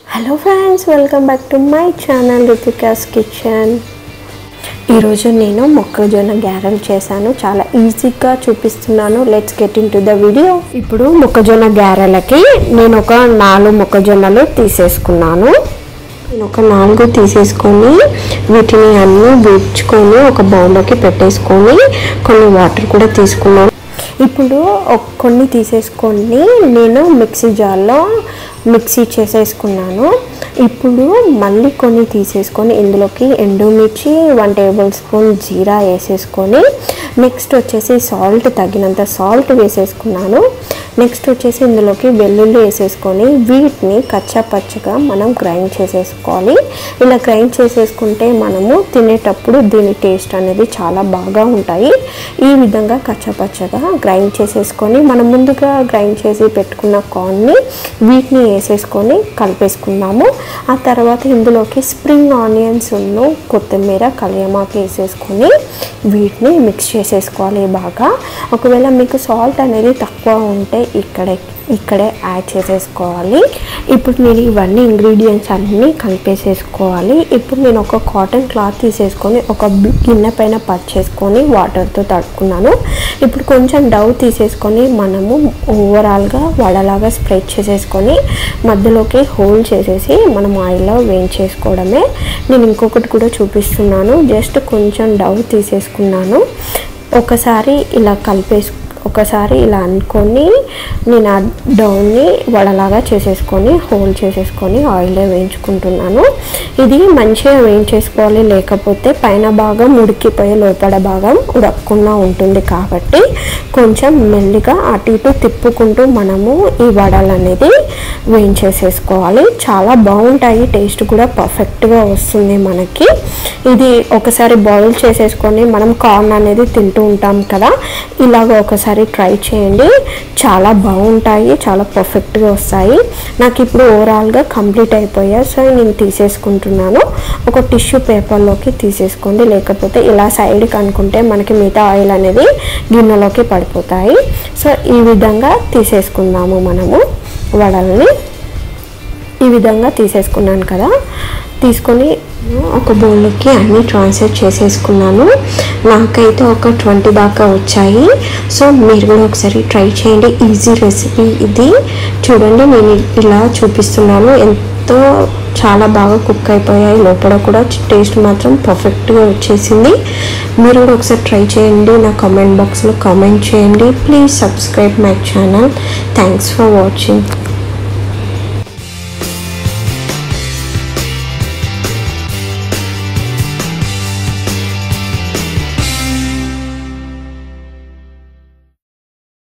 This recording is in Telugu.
Hello friends, welcome back to my channel Ritika's kitchen. ఈరోజు నేను మొక్కజొన్న గారెలు చేశాను. చాలా ఈజీగా చూపిస్తున్నాను. Let's get into the video. ఇప్పుడు మొక్కజొన్న గారెలకి నేను ఒక 4 మొక్కజొన్నలు తీసేసుకున్నాను. నేను ఒక 4 తీసేసుకొని వీటిని అన్నీ వేయించుకొని ఒక బౌల్లోకి పెట్టేసుకొని కొన్ని వాటర్ కూడా తీసుకున్నాను. ఇప్పుడు కొన్ని తీసేసుకొని నేను మిక్సీ జార్లో మిక్సీ చేసేసుకున్నాను. ఇప్పుడు మళ్ళీ కొన్ని తీసేసుకొని ఇందులోకి ఎండుమిర్చి 1 టేబుల్ స్పూన్ జీరా వేసేసుకొని నెక్స్ట్ వచ్చేసి సాల్ట్ తగినంత సాల్ట్ వేసేసుకున్నాను. నెక్స్ట్ వచ్చేసి ఇందులోకి వెల్లుల్లి వేసేసుకొని వీటిని కచ్చా పచ్చగా మనం గ్రైండ్ చేసేసుకోవాలి. ఇలా గ్రైండ్ చేసేసుకుంటే మనము తినేటప్పుడు దీని టేస్ట్ అనేది చాలా బాగా ఉంటాయి. ఈ విధంగా కచ్చా పచ్చగా గ్రైండ్ చేసేసుకొని మనం ముందుగా గ్రైండ్ చేసి పెట్టుకున్న కార్న్ని వీటిని వేసేసుకొని కలిపేసుకున్నాము. ఆ తర్వాత ఇందులోకి స్ప్రింగ్ ఆనియన్స్ కొత్తిమీర కరివేపాకు వేసేసుకొని వీటిని మిక్స్ చేసేసుకోవాలి బాగా. ఒకవేళ మీకు సాల్ట్ అనేది తక్కువ ఉంటే ఇక్కడే యాడ్ చేసేసుకోవాలి. ఇప్పుడు నేను ఇవన్నీ ఇంగ్రీడియంట్స్ అన్నీ కలిపేసేసుకోవాలి. ఇప్పుడు నేను ఒక కాటన్ క్లాత్ తీసేసుకొని ఒక గిన్నె పైన పర్చేసుకొని వాటర్తో తడుపుకున్నాను. ఇప్పుడు కొంచెం డవ్ తీసేసుకొని మనము ఓవరాల్గా వడలాగా స్ప్రెడ్ చేసేసుకొని మధ్యలోకి హోల్ చేసేసి మనం ఆయిల్లో వేయించేసుకోవడమే. నేను ఇంకొకటి కూడా చూపిస్తున్నాను. జస్ట్ కొంచెం డవ్ తీసేసుకున్నాను. ఒకసారి ఇలా అనుకొని నేను ఆ డౌన్ని వడలాగా చేసేసుకొని హోల్ చేసేసుకొని ఆయిల్లో వేయించుకుంటున్నాను. ఇది మంచిగా వేయించేసుకోవాలి, లేకపోతే పైన భాగం ఉడికిపోయే లోపల భాగం ఉడకకుండా ఉంటుంది. కాబట్టి కొంచెం మెల్లిగా అటు ఇటు తిప్పుకుంటూ మనము ఈ వడలు అనేది వేయించేసేసుకోవాలి. చాలా బాగుంటాయి, టేస్ట్ కూడా పర్ఫెక్ట్గా వస్తుంది మనకి. ఇది ఒకసారి బాయిల్ చేసేసుకొని మనం కార్న్ అనేది తింటూ ఉంటాం కదా, ఇలాగ ఒకసారి ట్రై చేయండి. చాలా బాగుంటాయి, చాలా పర్ఫెక్ట్గా వస్తాయి. నాకు ఇప్పుడు ఓవరాల్గా కంప్లీట్ అయిపోయాయి. సో నేను తీసేసుకుంటున్నాను. ఒక టిష్యూ పేపర్లోకి తీసేసుకోండి, లేకపోతే ఇలా సైడ్కి అనుకుంటే మనకి మిగతా ఆయిల్ అనేది గిన్నెలోకి పడిపోతాయి. సో ఈ విధంగా తీసేసుకుందాము మనము వడల్ని. ఈ విధంగా తీసేసుకున్నాను కదా, తీసుకొని ఒక బౌల్లోకి అన్నీ ట్రాన్స్ఫర్ చేసేసుకున్నాను. నాకైతే ఒక 20 దాకా వచ్చాయి. సో మీరు కూడా ఒకసారి ట్రై చేయండి. ఈజీ రెసిపీ ఇది. చూడండి, నేను ఇలా చూపిస్తున్నాను. ఎంతో చాలా బాగా కుక్ అయిపోయాయి. లోపల కూడా టేస్ట్ మాత్రం పర్ఫెక్ట్గా వచ్చేసింది. మీరు కూడా ఒకసారి ట్రై చేయండి. నా కామెంట్ బాక్స్లో కామెంట్ చేయండి. Please subscribe my channel. Thanks for watching.